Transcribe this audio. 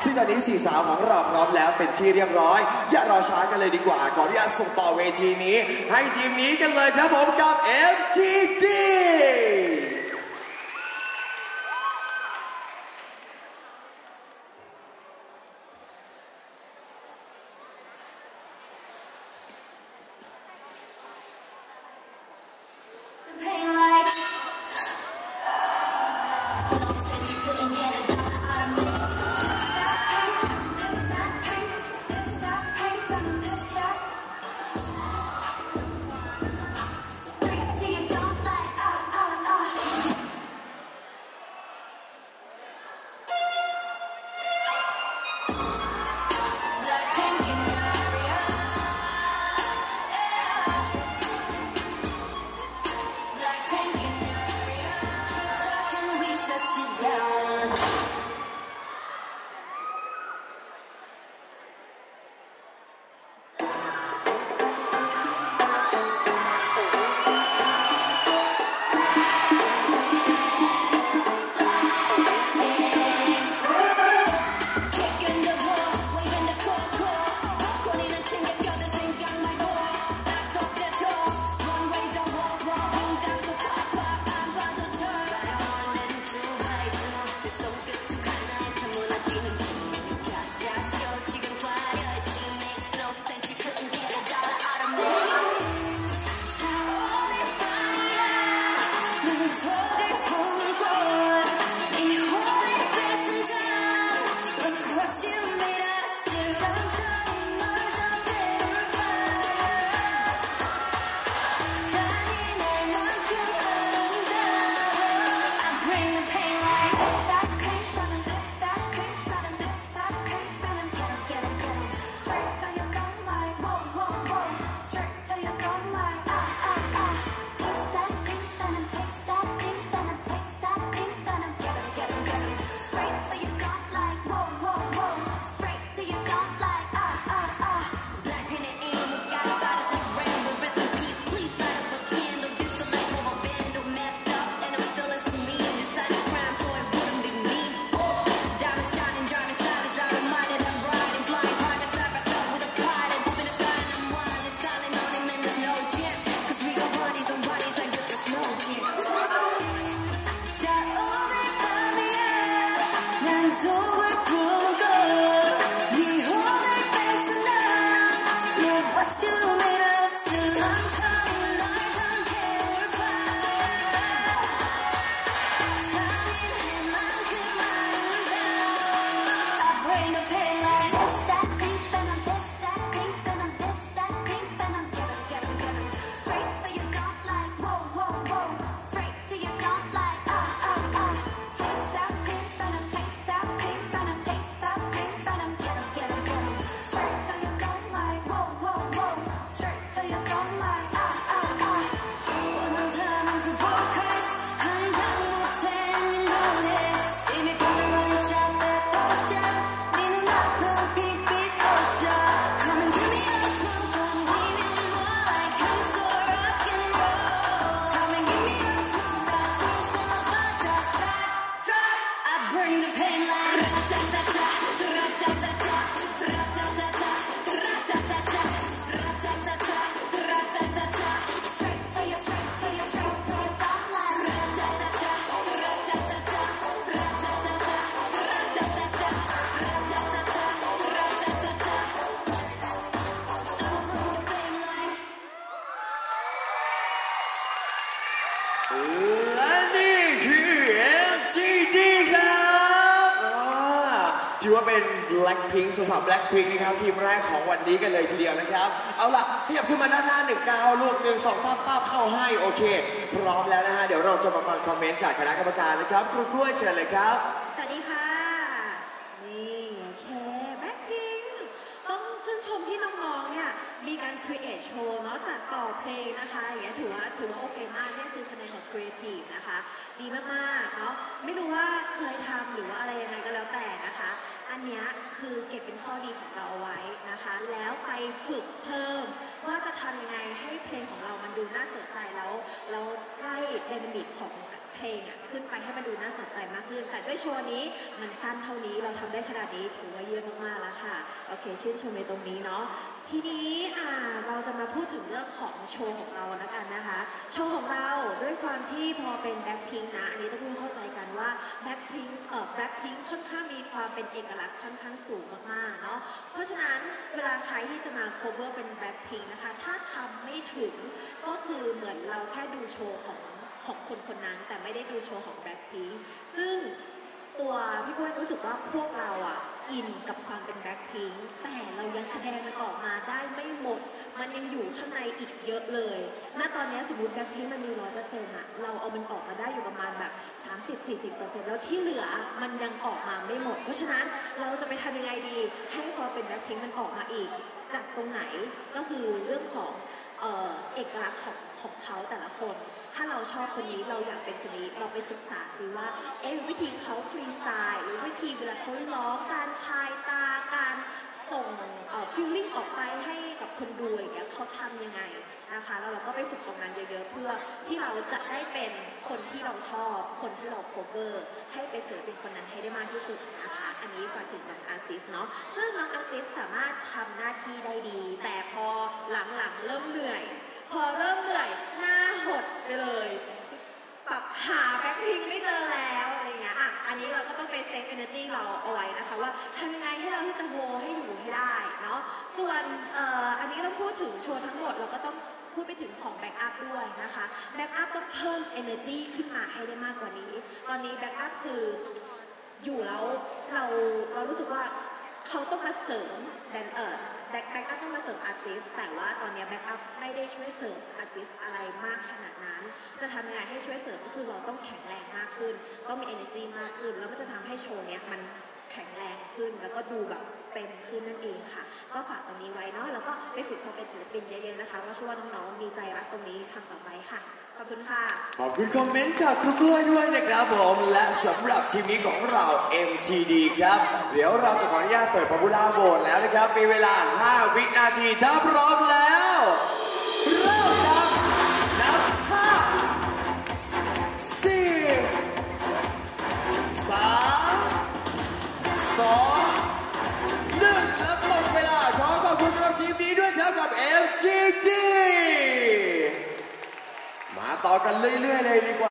ซึ่งตอนนี้สี่สาวของเราพร้อมแล้วเป็นที่เรียบร้อยอย่ารอช้ากันเลยดีกว่าก่อนที่จะส่งต่อเวทีนี้ให้ทีมนี้กันเลยครับผมกับ FGDและนี่คือ FGD ครับถือว่าเป็น Blackpink สาว Blackpink นะครับทีมแรกของวันนี้กันเลยทีเดียวนะครับเอาล่ะขยับขึ้นมาด้านหน้า19ลูก1 2 3ป้าบเข้าให้โอเคพร้อมแล้วนะฮะเดี๋ยวเราจะมาฟังคอมเมนต์จากคณะกรรมการนะครับครูกล้วยเชิญเลยครับสวัสดีค่ะนี่โอเค Blackpink ต้องชื่นชมที่น้องๆเนี่ยมีการ create show เนาะตัดต่อเพลงนะคะอย่างเงี้ยถือว่าโอเคมากนี่คือคะแนนของ creative นะคะดีมากๆเนาะไม่รู้ว่าเคยทำหรือว่าอะไรยังไงก็แล้วแต่นะคะอันเนี้ยคือเก็บเป็นข้อดีของเราเอาไว้นะคะแล้วไปฝึกเพิ่มว่าจะทำยังไงให้เพลงของเรามันดูน่าสนใจแล้วไล่ไดนามิกของเพเพลงอ่ะขึ้นไปให้มันดูน่าสนใจมากขึ้นแต่ด้วยโชว์นี้มันสั้นเท่านี้เราทำได้ขนาดนี้ถือว่าเยี่ยมมากๆแล้วค่ะโอเคชื่นชมในตรงนี้เนาะทีนี้เราจะมาพูดถึงเรื่องของโชว์ของเราแล้วกันนะคะโชว์ของเราด้วยความที่พอเป็นแบ็คพิงค์นะอันนี้ต้องเข้าใจกันว่าแบ็คพิงค์ค่อนข้างมีความเป็นเอกลักษณ์ค่อนข้างสูงมากๆเนาะเพราะฉะนั้นเวลาใครที่จะมา cover เป็นแบ็คพิงค์นะคะถ้าทำไม่ถึงก็คือเหมือนเราแค่ดูโชว์ของคนนั้นแต่ไม่ได้ดูโชว์ของแบ็คพิงค์ซึ่งตัวพี่กุ้ยรู้สึกว่าพวกเราอินกับความเป็นแบล็คพิงค์แต่เรายังแสดงมันออกมาได้ไม่หมดมันยังอยู่ข้างในอีกเยอะเลยณตอนนี้สมมติแบล็คพิงค์มันมี 100% เราเอามันออกมาได้อยู่ประมาณแบบ 30-40% แล้วที่เหลือมันยังออกมาไม่หมดเพราะฉะนั้นเราจะไปทำยังไงดีให้ความเป็นแบล็คพิงค์มันออกมาอีกจากตรงไหนก็คือเรื่องของเอกลักษณ์ของเขาแต่ละคนถ้าเราชอบคนนี้เราอยากเป็นคนนี้เราไปศึกษาซิว่าวิธีเขาฟรีสไตล์หรือวิธีเวลาเขาร้องการชายตาการส่งฟีลลิ่งออกไปให้กับคนดูอะไรอย่างเงี้ยเขาทำยังไงนะคะแล้วเราก็ไปฝึกตรงนั้นเยอะๆเพื่อที่เราจะได้เป็นคนที่เราชอบคนที่เราโคเวอร์ให้เป็นศิลปินคนนั้นให้ได้มากที่สุดนะคะอันนี้ฝากถึงน้องอาร์ติสเนาะซึ่งน้องอาร์ติสสามารถทำหน้าที่ได้ดีแต่พอหลังๆเริ่มเหนื่อยพอเริ่มเหนื่อยหน้าหดไปเลยแบบหาแบ็คพิงค์ไม่เจอแล้วอะไรเงี้ยอันนี้เราก็ต้องไปเซฟเอเนอร์จีเราเอาไว้นะคะว่าทำยังไงให้เราที่จะโฮให้อยู่ให้ได้เนาะส่วนอันนี้ต้องพูดถึงโชว์ทั้งหมดเราก็ต้องพูดไปถึงของแบ็กอัพด้วยนะคะแบ็กอัพต้องเพิ่ม energy ขึ้นมาให้ได้มากกว่านี้ตอนนี้แบ็กอัพคืออยู่แล้วเรารู้สึกว่าเขาต้องมาเสริมแบ็กอัพต้องมาเสริมอาร์ติสแต่ว่าตอนนี้แบ็กอัพไม่ได้ช่วยเสริมอาร์ติสอะไรมากขนาดนั้นจะทำยังไงให้ช่วยเสริมก็คือเราต้องแข็งแรงมากขึ้นต้องมี energy มากขึ้นแล้วมันจะทำให้โชว์เนี้ยมันแข็งแรงขึ้นแล้วก็ดูแบบเต็มขึ้นนั่นเองค่ะก็ฝากตรงนี้ไว้เนาะแล้วก็ไปฝึกความเป็นศิลปินเยอะๆนะคะว่าเชื่อว่าน้องๆมีใจรักตรงนี้ทำต่อไปค่ะขอบคุณค่ะขอบคุณคอมเมนต์จากครูกล้วยด้วยนะครับผมและสำหรับทีมนี้ของเรา MTD ครับเดี๋ยวเราจะขออนุญาตเปิด Popular Vote แล้วนะครับมีเวลา5วินาทีถ้าพร้อมแล้วเริ่มครับนับ5 4 3 2 1และหมดเวลาขอขอบคุณสำหรับทีมนี้ด้วยครับกับ MTD มาต่อกันเรื่อยๆเลยดีกว่า